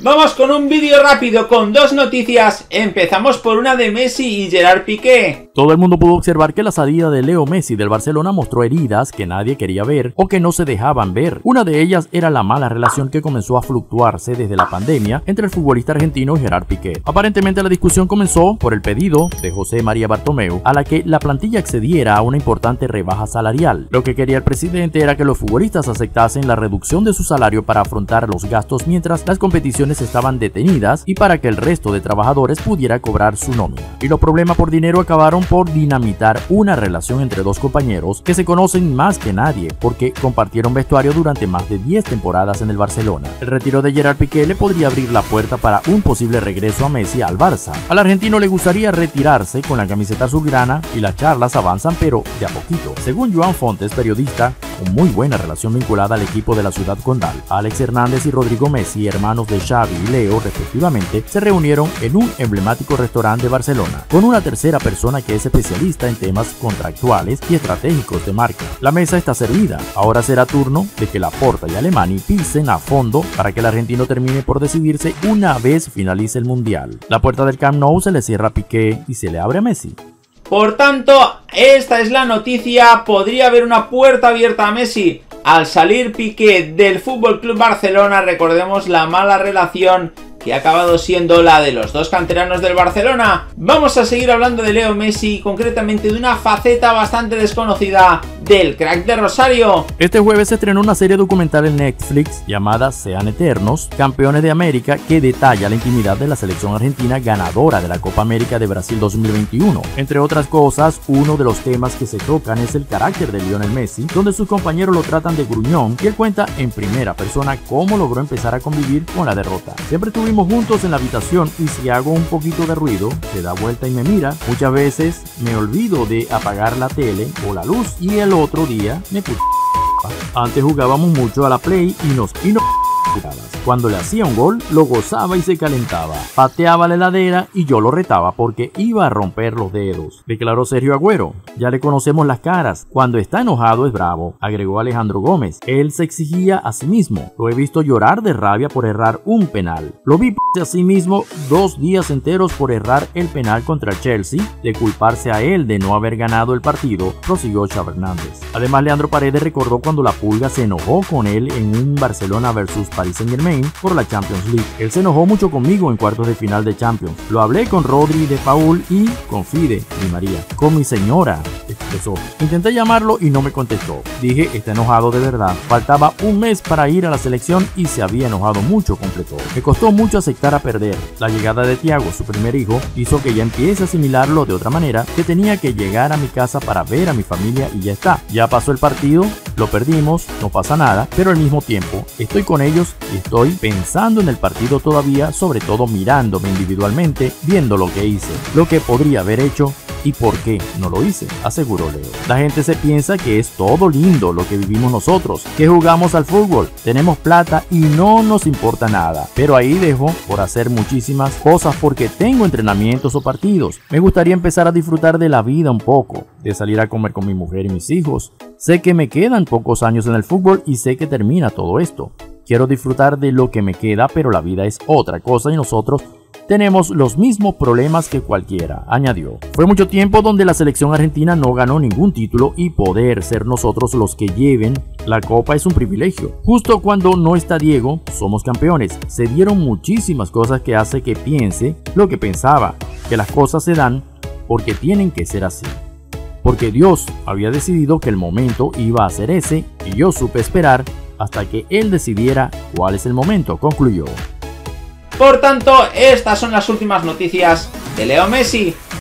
Vamos con un vídeo rápido con dos noticias. Empezamos por una de Messi y Gerard Piqué. Todo el mundo pudo observar que la salida de Leo Messi del Barcelona mostró heridas que nadie quería ver o que no se dejaban ver. Una de ellas era la mala relación que comenzó a fluctuarse desde la pandemia entre el futbolista argentino y Gerard Piqué. Aparentemente la discusión comenzó por el pedido de José María Bartomeu a la que la plantilla accediera a una importante rebaja salarial. Lo que quería el presidente era que los futbolistas aceptasen la reducción de su salario para afrontar los gastos mientras las competiciones estaban detenidas y para que el resto de trabajadores pudiera cobrar su nómina. Y los problemas por dinero acabaron por dinamitar una relación entre dos compañeros que se conocen más que nadie porque compartieron vestuario durante más de 10 temporadas en el Barcelona. El retiro de Gerard Piqué le podría abrir la puerta para un posible regreso a Messi al Barça. Al argentino le gustaría retirarse con la camiseta azulgrana y las charlas avanzan pero de a poquito. Según Joan Fontes, periodista con muy buena relación vinculada al equipo de la ciudad condal, Alex Hernández y Rodrigo Messi, hermanos de Xavi y Leo respectivamente, se reunieron en un emblemático restaurante de Barcelona con una tercera persona que es especialista en temas contractuales y estratégicos de marca. La mesa está servida, ahora será turno de que Laporta y Alemany pisen a fondo para que el argentino termine por decidirse una vez finalice el mundial. La puerta del Camp Nou se le cierra a Piqué y se le abre a Messi. Por tanto, esta es la noticia. Podría haber una puerta abierta a Messi al salir Piqué del FC Barcelona. Recordemos la mala relación que ha acabado siendo la de los dos canteranos del Barcelona. Vamos a seguir hablando de Leo Messi, concretamente de una faceta bastante desconocida del crack de Rosario. Este jueves se estrenó una serie documental en Netflix llamada Sean Eternos, Campeones de América, que detalla la intimidad de la selección argentina ganadora de la Copa América de Brasil 2021. Entre otras cosas, uno de los temas que se tocan es el carácter de Lionel Messi, donde sus compañeros lo tratan de gruñón y él cuenta en primera persona cómo logró empezar a convivir con la derrota. Siempre estuvimos juntos en la habitación y si hago un poquito de ruido, se da vuelta y me mira. Muchas veces me olvido de apagar la tele o la luz y el otro día me puso. Antes jugábamos mucho a la Play y nos cuando le hacía un gol, lo gozaba y se calentaba. Pateaba la heladera y yo lo retaba porque iba a romper los dedos, declaró Sergio Agüero. Ya le conocemos las caras. Cuando está enojado es bravo, agregó Alejandro Gómez. Él se exigía a sí mismo. Lo he visto llorar de rabia por errar un penal. Lo vi a sí mismo 2 días enteros por errar el penal contra el Chelsea, de culparse a él de no haber ganado el partido, prosiguió Xavi Hernández. Además, Leandro Paredes recordó cuando la Pulga se enojó con él en un Barcelona versus Paris Saint-Germain por la Champions League. Él se enojó mucho conmigo en cuartos de final de Champions. Lo hablé con Rodri de Paul y con Fide y María. Con mi señora, expresó. Intenté llamarlo y no me contestó. Dije, está enojado de verdad. Faltaba un mes para ir a la selección y se había enojado mucho, completó. Me costó mucho aceptar a perder. La llegada de Thiago, su primer hijo, hizo que ya empiece a asimilarlo de otra manera, que tenía que llegar a mi casa para ver a mi familia y ya está. Ya pasó el partido, lo perdimos, no pasa nada, pero al mismo tiempo estoy con ellos y estoy pensando en el partido todavía, sobre todo mirándome individualmente, viendo lo que hice, lo que podría haber hecho y por qué no lo hice, aseguró Leo. La gente se piensa que es todo lindo lo que vivimos nosotros, que jugamos al fútbol, tenemos plata y no nos importa nada, pero ahí dejo por hacer muchísimas cosas porque tengo entrenamientos o partidos. Me gustaría empezar a disfrutar de la vida un poco, de salir a comer con mi mujer y mis hijos. Sé que me quedan pocos años en el fútbol y sé que termina todo esto. Quiero disfrutar de lo que me queda, pero la vida es otra cosa y nosotros tenemos los mismos problemas que cualquiera, añadió. Fue mucho tiempo donde la selección argentina no ganó ningún título y poder ser nosotros los que lleven la copa es un privilegio. Justo cuando no está Diego, somos campeones. Se dieron muchísimas cosas que hace que piense lo que pensaba, que las cosas se dan porque tienen que ser así. Porque Dios había decidido que el momento iba a ser ese y yo supe esperar hasta que él decidiera cuál es el momento, concluyó. Por tanto, estas son las últimas noticias de Leo Messi.